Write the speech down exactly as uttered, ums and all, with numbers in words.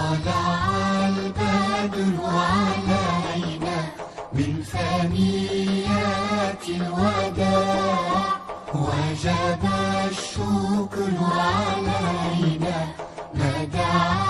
طلع البدر علينا من ثنيات الوداع وجب الشكر علينا ما دعا